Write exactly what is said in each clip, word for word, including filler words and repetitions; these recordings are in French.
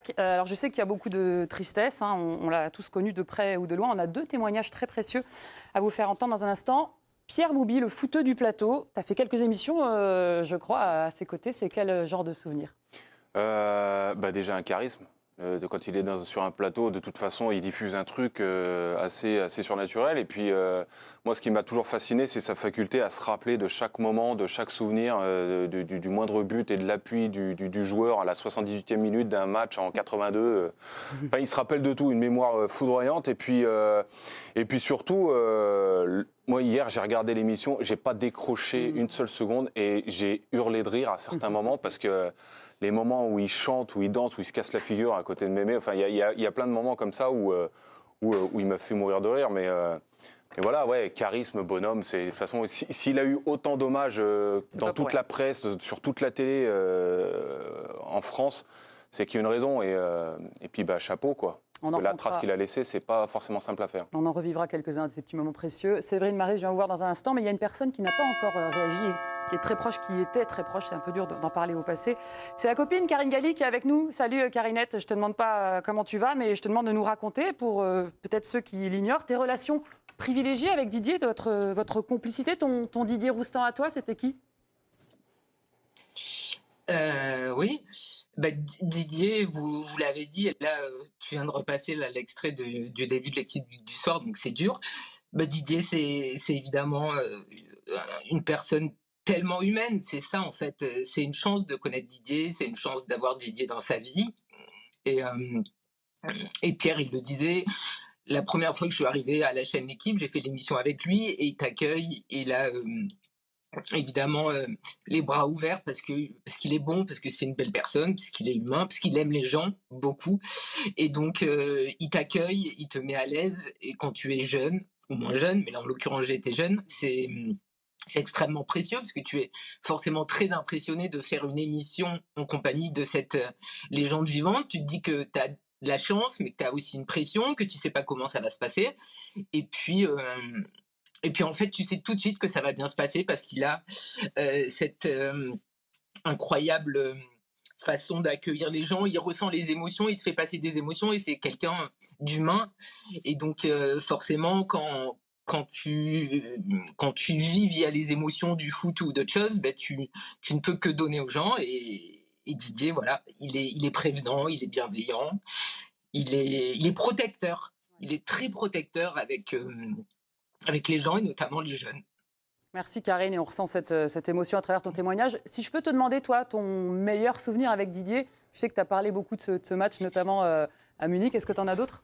Marc. Euh, alors je sais qu'il y a beaucoup de tristesse, hein, on, on l'a tous connu de près ou de loin. On a deux témoignages très précieux à vous faire entendre dans un instant. Pierre Boubi, le footeux du plateau, tu as fait quelques émissions, euh, je crois, à ses côtés. C'est quel genre de souvenir? euh, bah Déjà un charisme. Euh, de quand il est dans, sur un plateau, de toute façon, il diffuse un truc euh, assez, assez surnaturel. Et puis, euh, moi, ce qui m'a toujours fasciné, c'est sa faculté à se rappeler de chaque moment, de chaque souvenir, euh, du, du, du moindre but et de l'appui du, du, du joueur à la soixante-dix-huitième minute d'un match en quatre-vingt-deux. Enfin, il se rappelle de tout, une mémoire foudroyante. Et puis, euh, et puis surtout, euh, moi, hier, j'ai regardé l'émission, j'ai pas décroché une seule seconde et j'ai hurlé de rire à certains moments parce que les moments où il chante, où il danse, où il se casse la figure à côté de Mémé, enfin, il y, y, y a plein de moments comme ça où, euh, où, où il m'a fait mourir de rire. Mais, euh, mais voilà, ouais, charisme, bonhomme, c'est de toute façon, s'il a eu autant d'hommages euh, dans toute la presse, sur toute la télé euh, en France, c'est qu'il y a une raison. Et, euh, et puis, bah, chapeau, quoi. Parce que la trace qu'il a laissée, c'est pas forcément simple à faire. On en revivra quelques-uns de ces petits moments précieux. Séverine Marie, je viens vous voir dans un instant, mais il y a une personne qui n'a pas encore euh, réagi, qui est très proche, qui était très proche, c'est un peu dur d'en parler au passé. C'est la copine Karine Galli qui est avec nous. Salut Karinette, je ne te demande pas euh, comment tu vas, mais je te demande de nous raconter, pour euh, peut-être ceux qui l'ignorent, tes relations privilégiées avec Didier, votre, votre complicité. Ton, ton Didier Roustan à toi, c'était qui? Euh, oui, bah, Didier, vous, vous l'avez dit, là, tu viens de repasser l'extrait du début de l'équipe du, du soir, donc c'est dur. Bah, Didier, c'est évidemment euh, une personne tellement humaine, c'est ça en fait. C'est une chance de connaître Didier, c'est une chance d'avoir Didier dans sa vie. Et, euh, et Pierre, il le disait, la première fois que je suis arrivé à la chaîne L'équipe, j'ai fait l'émission avec lui et il t'accueille, il a... Euh, évidemment euh, les bras ouverts parce que parce qu'il est bon, parce que c'est une belle personne, parce qu'il est humain, parce qu'il aime les gens beaucoup, et donc euh, il t'accueille, il te met à l'aise. Et quand tu es jeune ou moins jeune, mais là en l'occurrence j'ai été jeune, c'est c'est extrêmement précieux parce que tu es forcément très impressionné de faire une émission en compagnie de cette euh, légende vivante. Tu te dis que tu as de la chance, mais que tu as aussi une pression, que tu sais pas comment ça va se passer. Et puis euh, Et puis en fait, tu sais tout de suite que ça va bien se passer parce qu'il a euh, cette euh, incroyable euh, façon d'accueillir les gens. Il ressent les émotions, il te fait passer des émotions et c'est quelqu'un d'humain. Et donc euh, forcément, quand quand tu quand tu vis via les émotions du foot ou d'autres choses, ben tu tu ne peux que donner aux gens. Et, et Didier, voilà, il est il est prévenant, il est bienveillant, il est il est protecteur. Il est très protecteur avec euh, avec les gens et notamment les jeunes. Merci Karine, et on ressent cette, cette émotion à travers ton témoignage. Si je peux te demander, toi, ton meilleur souvenir avec Didier, je sais que tu as parlé beaucoup de ce, de ce match, notamment euh, à Munich. Est-ce que tu en as d'autres?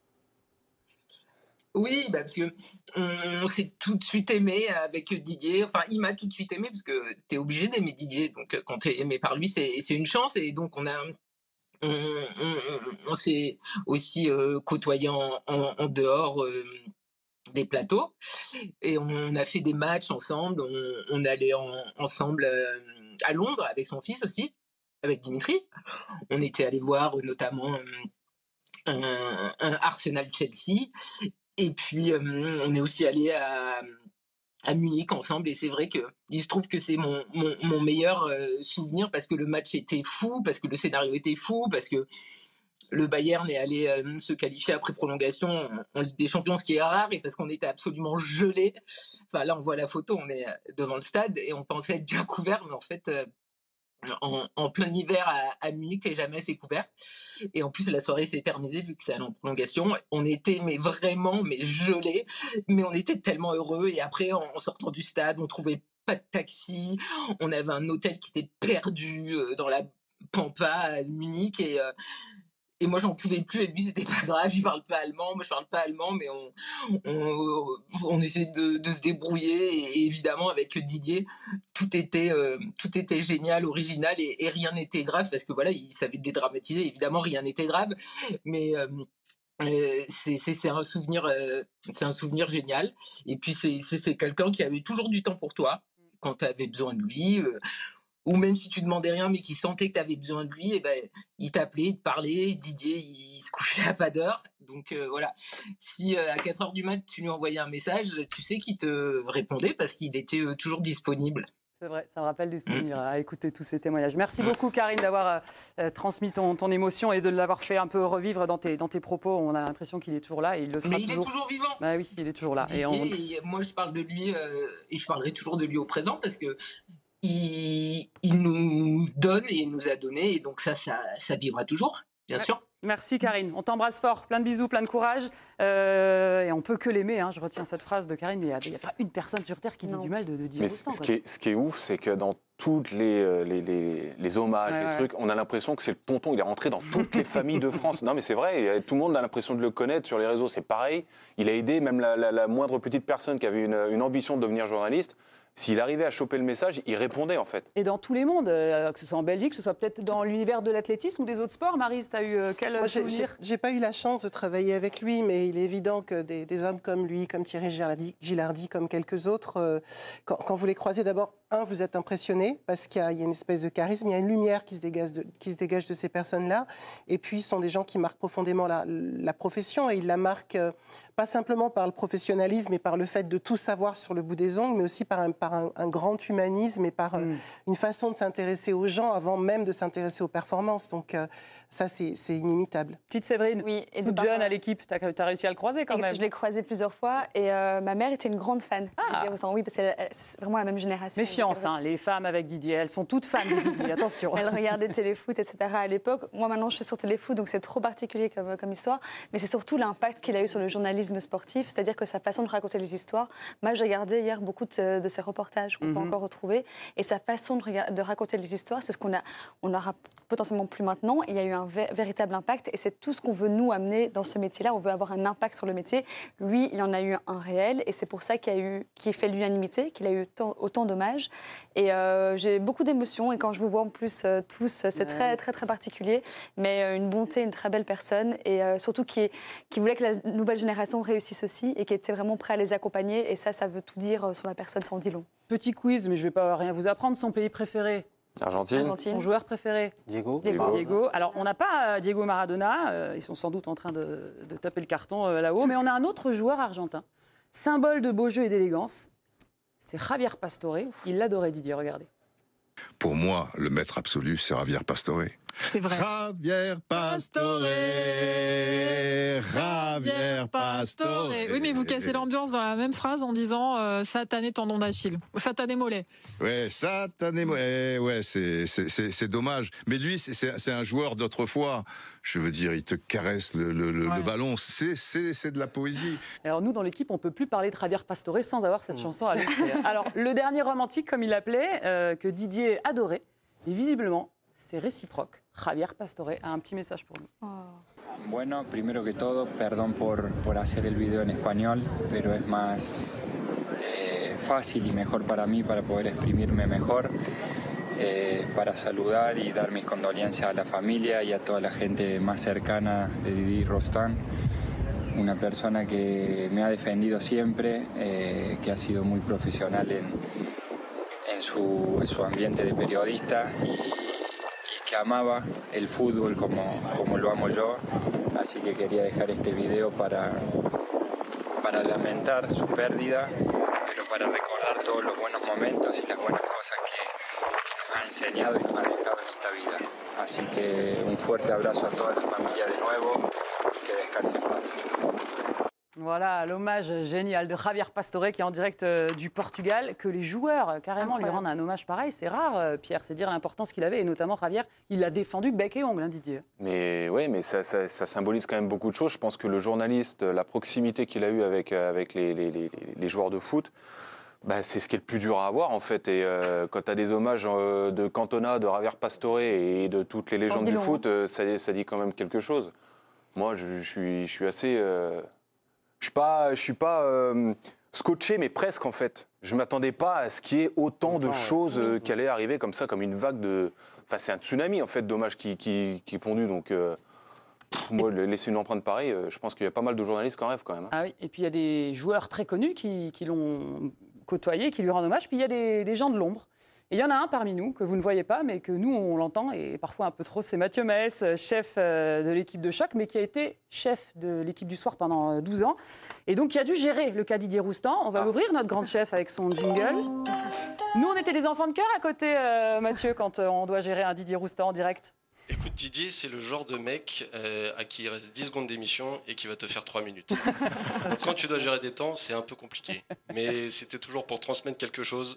Oui, bah parce que on, on s'est tout de suite aimé avec Didier. Enfin, il m'a tout de suite aimé parce que tu es obligé d'aimer Didier. Donc, quand tu es aimé par lui, c'est une chance. Et donc, on a on, on, on, on s'est aussi euh, côtoyé en, en, en dehors euh, des plateaux. Et on a fait des matchs ensemble. On, on allait en, ensemble euh, à Londres avec son fils aussi, avec Dimitri. On était allé voir euh, notamment euh, un, un Arsenal-Chelsea. Et puis, euh, on est aussi allé à, à Munich ensemble. Et c'est vrai qu'il se trouve que c'est mon, mon, mon meilleur euh, souvenir parce que le match était fou, parce que le scénario était fou, parce que le Bayern est allé euh, se qualifier après prolongation en, en Ligue des Champions, ce qui est rare, et parce qu'on était absolument gelés. Enfin, là, on voit la photo, on est devant le stade et on pensait être bien couvert, mais en fait... Euh, En, en plein hiver à, à Munich, t'es jamais assez couvert. Et en plus, la soirée s'est éternisée vu que c'est en prolongation. On était mais vraiment mais gelés, mais on était tellement heureux. Et après, en, en sortant du stade, on trouvait pas de taxi. On avait un hôtel qui était perdu euh, dans la pampa à Munich. Et, euh, et moi, j'en pouvais plus. Et lui, c'était pas grave. Il parle pas allemand. Moi, je parle pas allemand, mais on, on, on essaie de, de se débrouiller. Et évidemment, avec Didier, tout était, euh, tout était génial, original, et, et rien n'était grave parce que voilà, il savait dédramatiser. Évidemment, rien n'était grave, mais euh, euh, c'est un souvenir, euh, c'est un souvenir génial. Et puis c'est quelqu'un qui avait toujours du temps pour toi quand tu avais besoin de lui. Euh, ou même si tu demandais rien, mais qui sentait que tu avais besoin de lui, et ben, il t'appelait, il te parlait. Didier, il se couchait à pas d'heure. Donc euh, voilà, si euh, à quatre heures du mat, tu lui envoyais un message, tu sais qu'il te répondait parce qu'il était euh, toujours disponible. C'est vrai, ça me rappelle des souvenirs à écouter tous ces témoignages. Merci beaucoup, Karine, d'avoir euh, transmis ton, ton émotion et de l'avoir fait un peu revivre dans tes, dans tes propos. On a l'impression qu'il est toujours là et il le sera Mais il toujours. est toujours vivant. Bah oui, il est toujours là. Didier, Et on... et moi, je parle de lui euh, et je parlerai toujours de lui au présent parce que il, il nous donne et il nous a donné. Et donc ça, ça, ça vivra toujours, bien ouais. sûr. Merci Karine, on t'embrasse fort, plein de bisous, plein de courage. Euh, et on peut que l'aimer, hein. Je retiens cette phrase de Karine, il n'y a, a pas une personne sur Terre qui dit Non. du mal de, de dire Mais autant. ce Quoi. qui, est, ce qui est ouf, c'est que dans toutes les, les, les, les hommages, Ouais, les ouais. trucs, on a l'impression que c'est le tonton, il est rentré dans toutes les familles de France. Non mais c'est vrai, et tout le monde a l'impression de le connaître sur les réseaux, c'est pareil. Il a aidé même la, la, la moindre petite personne qui avait une, une ambition de devenir journaliste. S'il arrivait à choper le message, il répondait en fait. Et dans tous les mondes, euh, que ce soit en Belgique, que ce soit peut-être dans l'univers de l'athlétisme ou des autres sports. Maryse, tu as eu euh, quel Moi, j'ai- souvenir? j'ai j'ai pas eu la chance de travailler avec lui, mais il est évident que des, des hommes comme lui, comme Thierry Gilardi, Gilardi comme quelques autres, euh, quand, quand vous les croisez, d'abord, un, vous êtes impressionné parce qu'il y, a il y a une espèce de charisme, il y a une lumière qui se dégage de, qui se dégage de ces personnes-là. Et puis, ce sont des gens qui marquent profondément la, la profession et ils la marquent euh, pas simplement par le professionnalisme et par le fait de tout savoir sur le bout des ongles, mais aussi par un, par un, un grand humanisme et par euh, Mm. une façon de s'intéresser aux gens avant même de s'intéresser aux performances. Donc, euh, ça, c'est c'est inimitable. Petite Séverine, Oui, et de toute par- jeune à l'équipe, tu as, réussi à le croiser quand même. Je l'ai croisé plusieurs fois et euh, ma mère était une grande fan. Ah. de Pierre. Oui, parce que c'est vraiment la même génération. Méfiance, Donc, hein, les femmes avec Didier, elles sont toutes fans de Didier, attention. Elle regardait Téléfoot, et cetera à l'époque. Moi, maintenant, je suis sur Téléfoot, donc c'est trop particulier comme, comme histoire. Mais c'est surtout l'impact qu'il a eu sur le journalisme sportif, c'est-à-dire que sa façon de raconter les histoires. Moi, j'ai regardé hier beaucoup de, de ses reportages qu'on Mhm. peut encore retrouver. Et sa façon de, rega- de raconter les histoires, c'est ce qu'on a, on n'aura potentiellement plus maintenant. Il y a eu un vé- véritable impact. Et c'est tout ce qu'on veut nous amener dans ce métier-là. On veut avoir un impact sur le métier. Lui, il en a eu un réel. Et c'est pour ça qu'il a eu, qu'il fait l'unanimité, qu'il a eu tant- autant d'hommages. Et euh, j'ai beaucoup d'émotions. Et quand je vous vois en plus euh, tous, c'est Ouais. très, très, très particulier. Mais euh, une bonté, une très belle personne. Et euh, surtout qui, qui voulait que la nouvelle génération réussisse aussi et qui était vraiment prêt à les accompagner. Et ça, ça veut tout dire euh, sur la personne, ça en dit long. Petit quiz, mais je ne vais pas rien vous apprendre. Son pays préféré, Argentine, Argentine. son joueur préféré, Diego, Diego. Diego. Alors, on n'a pas euh, Diego Maradona, euh, ils sont sans doute en train de, de taper le carton euh, là-haut, mais on a un autre joueur argentin, symbole de beau jeu et d'élégance. C'est Javier Pastore. Il l'adorait, Didier, regardez. Pour moi, le maître absolu, c'est Javier Pastore. C'est vrai. Javier Pastore, Javier Pastore. Oui, mais vous cassez l'ambiance dans la même phrase en disant euh, satané tendon d'Achille ou satané mollet. Ouais, satané, ouais, ouais, c'est c'est- c'est- c'est dommage. Mais lui, c'est- c'est c'est un joueur d'autrefois. Je veux dire, il te caresse le, le- le- Ouais. le ballon. C'est c'est- c'est de la poésie. Alors nous, dans l'équipe, on ne peut plus parler de Javier Pastore sans avoir cette chanson à l'esprit. Alors, le dernier romantique, comme il l'appelait, euh, que Didier adorait, et visiblement, c'est réciproque. Javier Pastore a un petit message pour nous. Oh. Bueno, primero que todo, perdón por, por hacer el video en español, pero es más eh, fácil y mejor para mí para poder exprimirme mejor, eh, para saludar y dar mis condolencias a la familia y a toda la gente más cercana de Didi Rostán, una persona que me ha defendido siempre, eh, que ha sido muy profesional en, en, su, en su ambiente de periodista y, y que amaba el fútbol como, como lo amo yo, así que quería dejar este video para, para lamentar su pérdida, pero para recordar todos los buenos momentos y las buenas cosas que, que nos ha enseñado y nos ha dejado en esta vida. Así que un fuerte abrazo a toda la familia de nuevo y que descanse en paz. Voilà, l'hommage génial de Javier Pastore qui est en direct euh, du Portugal. Que les joueurs, euh, carrément, Incroyable. lui rendent un hommage pareil, c'est rare, euh, Pierre. C'est dire l'importance qu'il avait. Et notamment, Javier, il l'a défendu bec et ongle, hein, Didier. Mais oui, mais ça, ça- ça symbolise quand même beaucoup de choses. Je pense que le journaliste, la proximité qu'il a eue avec, euh, avec les, les- les- les joueurs de foot, bah, c'est ce qui est le plus dur à avoir en fait. Et euh, quand tu as des hommages euh, de Cantona, de Javier Pastore et de toutes les légendes dit du long, foot, euh, ça, ça dit quand même quelque chose. Moi, je, je suis, je suis assez... euh, je suis pas, je suis pas euh, scotché, mais presque en fait. Je m'attendais pas à ce qu'il y ait autant de Autant, ouais. choses euh, qui allaient arriver comme ça, comme une vague de... Enfin, c'est un tsunami en fait d'hommages qui, qui, qui est pondu. Donc, euh, pff, moi, le- laisser une empreinte pareille, euh, je pense qu'il y a pas mal de journalistes qui en rêvent quand même. hein. Ah oui, et puis il y a des joueurs très connus qui, qui l'ont côtoyé, qui lui rendent hommage. Puis il y a des, des gens de l'ombre Et il y en a un parmi nous que vous ne voyez pas, mais que nous, on l'entend, et parfois un peu trop, c'est Mathieu Maes, chef de l'équipe de Choc, mais qui a été chef de l'équipe du soir pendant douze ans, et donc qui a dû gérer le cas Didier Roustan. On va l'ouvrir, notre grande chef, avec son jingle. Nous, on était des enfants de cœur à côté, euh, Mathieu, quand euh, on doit gérer un Didier Roustan en direct. Écoute, Didier, c'est le genre de mec euh, à qui il reste dix secondes d'émission et qui va te faire trois minutes. Donc, quand tu dois gérer des temps, c'est un peu compliqué. Mais c'était toujours pour transmettre quelque chose.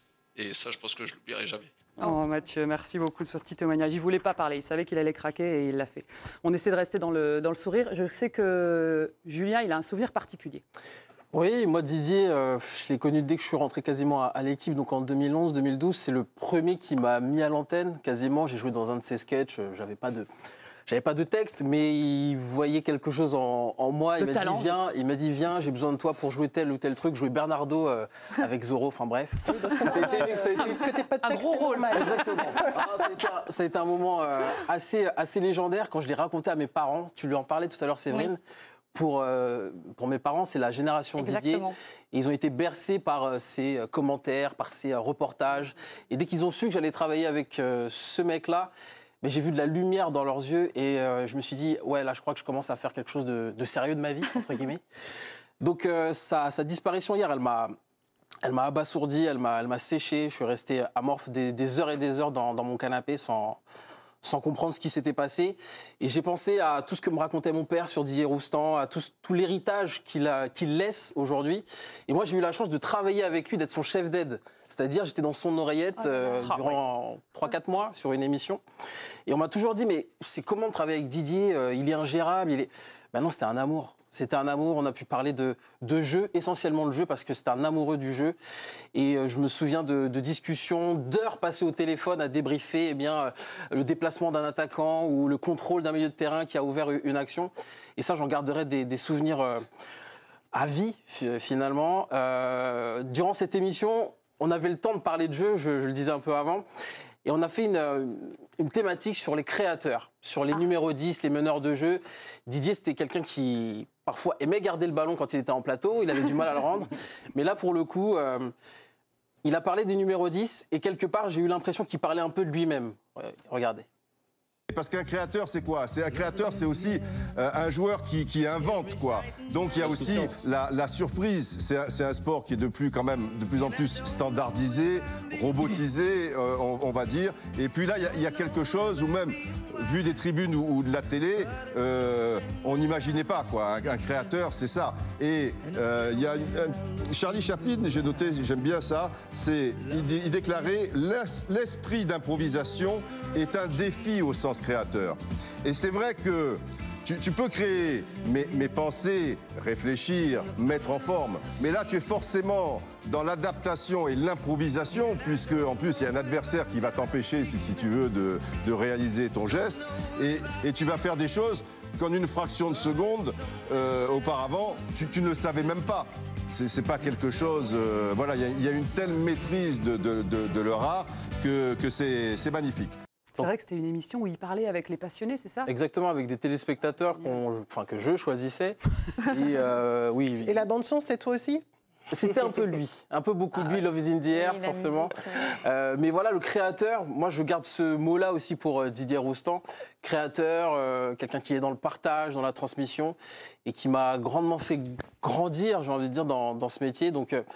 Et ça, je pense que je l'oublierai jamais. Oh Mathieu, merci beaucoup de ce petit témoignage. Il ne voulait pas parler, il savait qu'il allait craquer et il l'a fait. On essaie de rester dans le, dans le sourire. Je sais que Julien, il a un souvenir particulier. Oui, moi Didier, euh, je l'ai connu dès que je suis rentré quasiment à, à l'équipe, donc en deux mille onze deux mille douze. C'est le premier qui m'a mis à l'antenne, quasiment. J'ai joué dans un de ses sketchs, j'avais pas de... J'avais pas de texte, mais il voyait quelque chose en, en moi. Il m'a dit, viens, il m'a dit, viens, j'ai besoin de toi pour jouer tel ou tel truc. Jouer Bernardo euh, avec Zorro, enfin bref. Ça a été, ça a été, que t'aies pas de un texte, gros rôle. Exactement. Ah, ça, a été un, ça a été un moment euh, assez, assez légendaire quand je l'ai raconté à mes parents. Tu lui en parlais tout à l'heure, Séverine. Oui. Pour, euh, pour mes parents, c'est la génération Exactement. Didier. Et ils ont été bercés par euh, ses commentaires, par ses euh, reportages. Et dès qu'ils ont su que j'allais travailler avec euh, ce mec-là, mais j'ai vu de la lumière dans leurs yeux et euh, je me suis dit, ouais, là, je crois que je commence à faire quelque chose de, de sérieux de ma vie, entre guillemets. Donc, euh, sa, sa disparition hier, elle m'a, elle m'a abasourdi, elle m'a, elle m'a séché. Je suis resté amorphe des, des heures et des heures dans, dans mon canapé sans, sans comprendre ce qui s'était passé. Et j'ai pensé à tout ce que me racontait mon père sur Didier Roustan, à tout, tout l'héritage qu'il, a, qu'il laisse aujourd'hui. Et moi, j'ai eu la chance de travailler avec lui, d'être son chef d'aide. C'est-à-dire, j'étais dans son oreillette euh, ah, durant trois quatre mois sur une émission. Et on m'a toujours dit, mais c'est comment de travailler avec Didier euh, Il est ingérable. Il est... Ben non, c'était un amour. C'était un amour. On a pu parler de, de jeu, essentiellement de jeu, parce que c'était un amoureux du jeu. Et euh, je me souviens de, de discussions, d'heures passées au téléphone à débriefer eh bien, euh, le déplacement d'un attaquant ou le contrôle d'un milieu de terrain qui a ouvert une action. Et ça, j'en garderai des, des souvenirs euh, à vie, finalement. Euh, durant cette émission, on avait le temps de parler de jeu, je, je le disais un peu avant, et on a fait une, une thématique sur les créateurs, sur les ah. numéros dix, les meneurs de jeu. Didier, c'était quelqu'un qui, parfois, aimait garder le ballon quand il était en plateau, il avait du mal à le rendre. Mais là, pour le coup, euh, il a parlé des numéros dix, et quelque part, j'ai eu l'impression qu'il parlait un peu de lui-même. Ouais, regardez. Parce qu'un créateur, c'est quoi? C'est un créateur, c'est aussi euh, un joueur qui, qui invente, quoi. Donc il y a aussi la, la surprise. C'est un, c'est un sport qui est de plus quand même de plus en plus standardisé, robotisé, euh, on, on va dire. Et puis là, il y a, il y a quelque chose où même vu des tribunes ou, ou de la télé, euh, on n'imaginait pas, quoi. Un, un créateur, c'est ça. Et euh, il y a un, Charlie Chaplin, j'ai noté, j'aime bien ça. C'est il, il déclarait l'esprit d'improvisation est un défi au sens créateur. Et c'est vrai que tu, tu peux créer, mais, mais penser, réfléchir, mettre en forme. Mais là, tu es forcément dans l'adaptation et l'improvisation, puisque en plus, il y a un adversaire qui va t'empêcher, si, si tu veux, de, de réaliser ton geste. Et, et tu vas faire des choses qu'en une fraction de seconde, euh, auparavant, tu, tu ne le savais même pas. C'est, c'est pas quelque chose... Euh, voilà, il y, y a une telle maîtrise de, de, de, de leur art que, que c'est, c'est magnifique. C'est vrai que c'était une émission où il parlait avec les passionnés, c'est ça? Exactement, avec des téléspectateurs qu'on, enfin, que je choisissais. Et, euh, oui, oui. Et la bande-son, c'est toi aussi? C'était un peu lui, un peu beaucoup de lui, Love is in the air, oui, forcément. Musique, euh, mais voilà, le créateur, moi je garde ce mot-là aussi pour euh, Didier Roustan. Créateur, euh, quelqu'un qui est dans le partage, dans la transmission, et qui m'a grandement fait grandir, j'ai envie de dire, dans, dans ce métier. Donc, euh,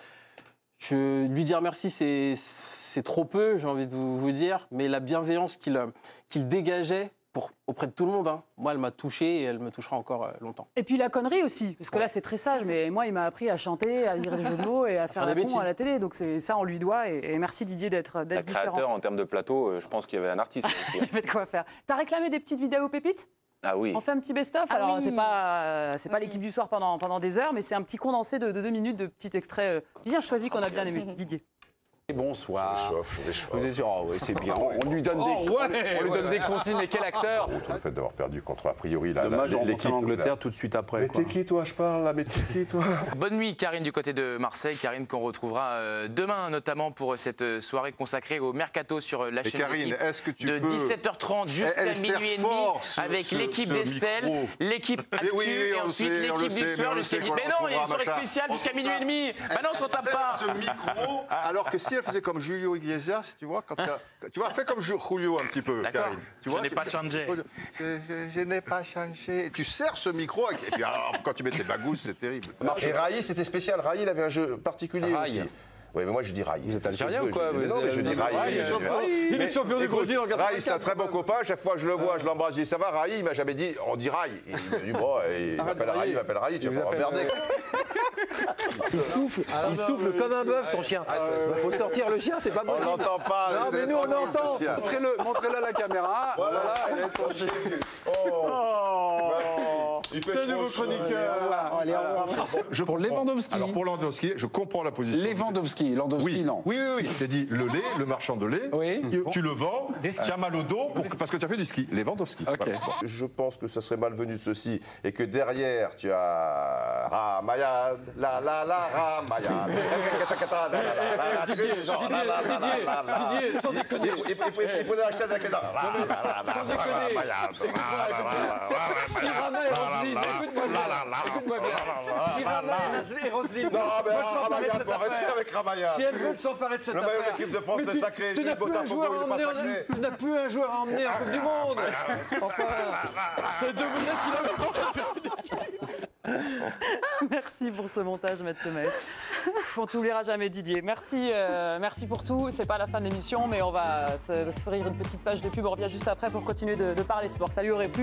je, lui dire merci, c'est, c'est trop peu, j'ai envie de vous, vous dire, mais la bienveillance qu'il, qu'il dégageait pour, auprès de tout le monde, hein. Moi, elle m'a touché et elle me touchera encore euh, longtemps. Et puis la connerie aussi, parce que ouais. Là, c'est très sage, mais moi, il m'a appris à chanter, à dire des jeux de mots et à, à faire, faire des con à la télé. Donc c'est ça, on lui doit. Et, et merci Didier d'être, d'être différent. Créateur, en termes de plateau, euh, je pense qu'il y avait un artiste aussi. Il y avait de quoi faire. T'as réclamé des petites vidéos pépites? Ah oui. On fait un petit best-of. Ah Alors, oui. c'est pas, euh, c'est pas oui. l'équipe du soir pendant, pendant des heures, mais c'est un petit condensé de, de deux minutes de petits extraits euh, bien choisis qu'on a bien aimé. Didier. Bonsoir. Je chauffe, je chauffe. Vous êtes sûr, oh, oui, c'est bien. On lui donne des, oh, ouais, on lui donne ouais. des consignes, mais quel acteur. Le fait d'avoir perdu contre, a priori, la, Dommage, la, on l'équipe. rentre en Angleterre là. Tout de suite après. Mais quoi. t'es qui, toi, je parle, là, mais t'es qui, toi? Bonne nuit, Karine, du côté de Marseille. Karine qu'on retrouvera euh, demain, notamment pour cette soirée consacrée au Mercato sur la mais chaîne Karine, est-ce que tu de peux... dix-sept heures trente jusqu'à minuit et demi, ce, avec ce, l'équipe ce d'Estelle, micro. l'équipe Actu, oui, oui, et ensuite sait, l'équipe du soir jusqu'à minuit. Mais non, il y a une soirée spéciale jusqu'à minuit et demi. Bah non, on se tape pas. Ce micro, alors que si si elle faisait comme Julio Iglesias, tu vois, quand tu, as, tu vois, fais comme Julio un petit peu, Karine. Tu Je vois, n'ai tu- pas changé. Je, je- je n'ai pas changé. Tu serres ce micro et puis alors, quand tu mets tes bagouses, c'est terrible. Et Raï, c'était spécial. Raï, il avait un jeu particulier Raï. aussi. Oui, mais moi je dis Raï. Vous êtes algérien ou quoi, vous Non, mais je dis êtes- Raï. Raï, il est champion- il est champion du Brésil en quatre-vingt-quatre. Raï, c'est un très bon copain. Chaque fois que je le vois, je l'embrasse. Je dis ça va, Raï. Il m'a jamais dit on dit Raï. Et il me dit bon, il m'appelle Raï, il m'appelle Raï. Tu vas pas m'emmerder. Il souffle, il souffle comme un bœuf, ton chien. Il faut sortir le chien, c'est pas On possible. n'entend pas. Non, mais laissez-le nous, on tranquille, ce entend. chien. Montrez-le montrez-le à la caméra. Voilà, et laisse son chien. Il fait C'est un trop nouveau chaud. chroniqueur. Allez, au revoir. Je Pour comprends. Lewandowski. Alors pour Lewandowski, je comprends la position. Lewandowski, Lewandowski, Oui, non. oui, oui, oui. C'est dit le lait, le marchand de lait. Oui. Tu- Tu le vends, tu as mal au dos pour- parce que tu as fait du ski. Lewandowski. Ok. Voilà. Je pense que ça serait malvenu de ceci et que derrière tu as Ramayad, la la la Ramayad. Didier, Didier, sans déconner. Il prenait la chaise avec les dents. Sans déconner. Si Rama et Roselyne, écoute-moi bien, écoute-moi bien. Si Rama et Roselyne Non, mais veulent s'emparer de Ramayad, cette faut arrêter affaire, avec Ramayad. si elles veulent s'emparer de cette Le maillot de affaire, l'équipe de France mais est tu- sacré, tu celui n'as de plus un Botafogo, joueur il à n'est pas emmener en- sacré. tu n'as plus un joueur à emmener en Coupe du Monde. Enfin, c'est deux minutes qu'il a commencé à faire une équipe. Merci pour ce montage, Mathieu Maes. On t'oubliera jamais, Didier. Merci, euh, merci pour tout. C'est pas la fin de l'émission, mais on va se faire une petite page de pub. On revient juste après pour continuer de, de parler sport. Salut, aurait plus.